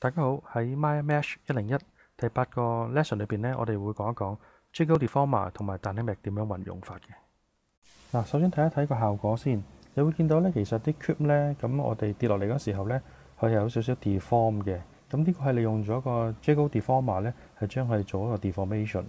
大家好，喺 MyMesh 101第8個 lesson 裏邊呢，我哋會講一講 Jiggle Deformer 同埋 Dynamic 點樣運用法嘅。嗱，首先睇一睇個效果先，你會見到呢，其實啲 cube 呢，咁我哋跌落嚟嗰時候呢，佢係有少少 deform 嘅。咁呢個係利用咗個 Jiggle Deformer 呢，係將佢做一個 Deformation。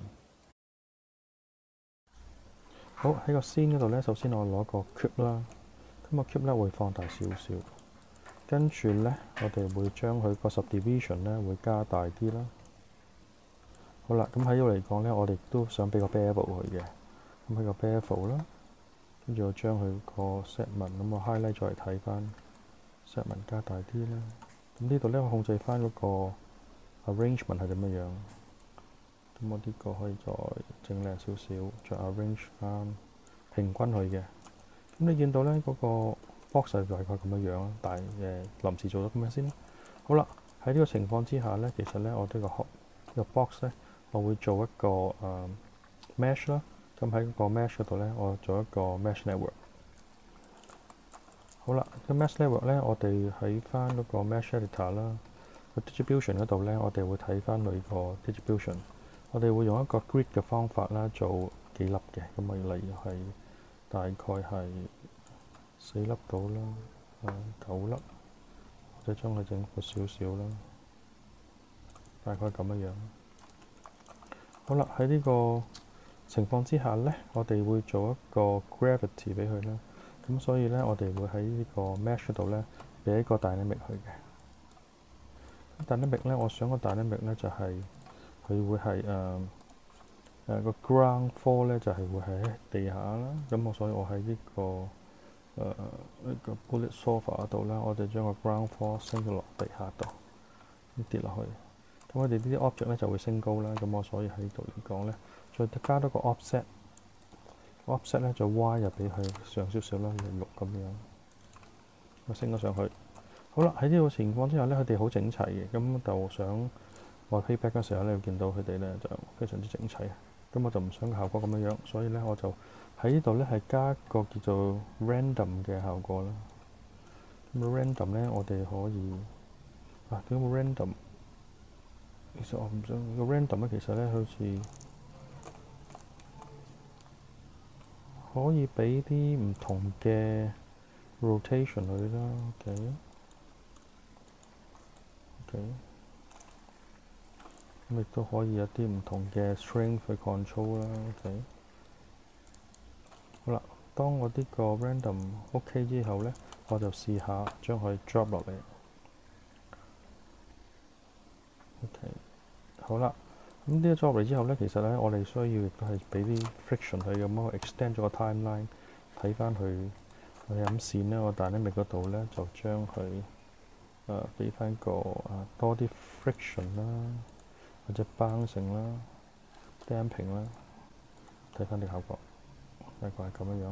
好，喺個 scene 嗰度呢，首先我攞個 cube 啦，咁個 cube 呢會放大少少。跟住呢，我哋會將佢個 subdivision 呢會加大啲啦。好啦，咁喺呢度嚟講呢，我哋都想俾個 bevel 佢嘅。咁喺個 bevel 啦，跟住我將佢個 segment 咁我 highlight 再嚟睇翻 segment 加大啲啦。咁呢度呢，我控制翻嗰個 arrangement 係點樣樣。咁我呢個可以再整靚少少，再 arrange 翻平均佢嘅。咁你見到呢嗰個 box 就大概咁樣樣啦，但係臨時做咗咁樣先啦。好啦，喺呢個情況之下呢，其實呢，我呢個 box 呢，我會做一個mesh 啦。咁喺個 mesh 嗰度呢，我做一個 mesh network。好啦，個 mesh network 呢，我哋喺翻嗰個 mesh editor 啦，個 distribution 嗰度呢，我哋會睇翻佢個 distribution。我哋會用一個 grid 嘅方法啦，做幾粒嘅。咁例如係大概係4粒到啦，9粒，或者將佢整闊少少啦，大概咁樣樣。好啦，喺呢個情況之下呢，我哋會做一個 gravity 俾佢啦。咁所以呢，我哋會喺呢個 mesh 度呢，俾一個 dynamic 佢嘅。dynamic 呢，我想個 dynamic 呢就係佢會係個 ground floor 呢，就係會喺地下啦。咁所以我喺呢個呢個 bullet sofa 度啦，我哋將個 ground floor 升咗落地下度，跌落去。咁我哋呢啲 object 咧就會升高啦。咁我所以喺度嚟講咧，再加多個 offset 咧就 Y 入俾佢上少少啦，6咁樣，我升咗上去。好啦，喺呢個情況之下咧，佢哋好整齊嘅。咁就想我 playback 嘅時候咧，會見到佢哋咧就非常之整齊。咁我就唔想個效果咁樣樣，所以咧我就喺呢度咧係加一個叫做 random 嘅效果啦。咁 random 咧，我哋可以點解 random？ 其實我唔想個 random 咧，其實咧好似可以俾啲唔同嘅 rotation 佢啦。OK，咁亦都可以有啲唔同嘅 strength 去 control 啦。OK，好啦，當我呢個 random OK 之後呢，我就試下將佢 drop 落嚟。OK，好啦，咁呢個 drop 落嚟之後呢，其實呢，我哋需要亦都係俾啲 friction 佢咁，我 extend 咗個 timeline， 睇翻佢我引線呢，我 dynamic 嗰度呢，就將佢俾翻個多啲 friction 啦，或者 bouncing 啦、damping 啦，睇翻啲效果，大概係咁樣樣。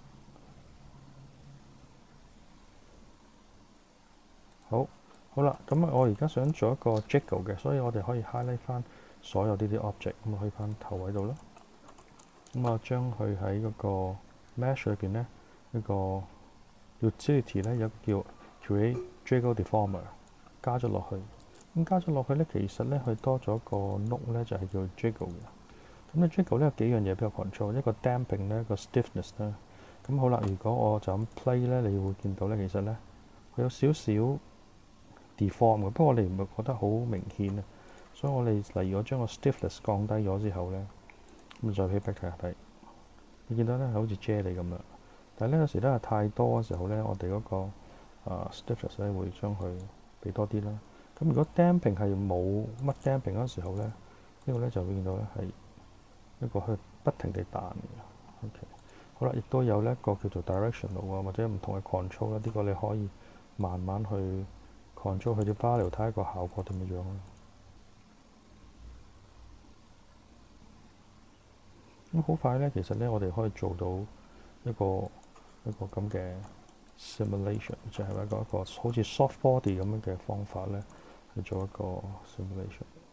好啦，咁我而家想做一個 jiggle 嘅，所以我哋可以 highlight 翻所有呢啲 object， 咁我去翻頭位度啦。咁我將佢喺嗰個 mesh 裏邊呢，呢個 utility 呢，有一個叫 create Jiggle Deformer 加咗落去。咁加咗落去呢，其實呢，佢多咗個 node 呢，就係叫 jiggle 嘅。咁呢 jiggle 呢，有幾樣嘢比較 control， 一個 damping 呢，一個 stiffness 啦。咁好啦，如果我就咁 play 呢，你會見到呢，其實呢，佢有少少 deform 嘅，不過我哋唔會覺得好明顯啊。所以我哋例如我將個 stiffness 降低咗之後呢，咁再 playback 睇下睇，你見到呢，好似 jelly 咁樣。但係呢，有時呢，太多嘅時候呢，我哋嗰個stiffness 咧會將佢俾多啲啦。咁如果 damping 係冇乜 damping 嗰時候咧，呢個咧就會見到咧係一個去不停地彈嘅。OK， 好啦，亦都有呢一個叫做 directional 啊，或者唔同嘅 control 啦。呢個你可以慢慢去 control 佢啲 value， 睇下個效果點樣樣啦。咁好快咧，其實咧我哋可以做到一個咁嘅 simulation， 就係一個好似 soft body 咁樣嘅方法咧，去做一個 simulation。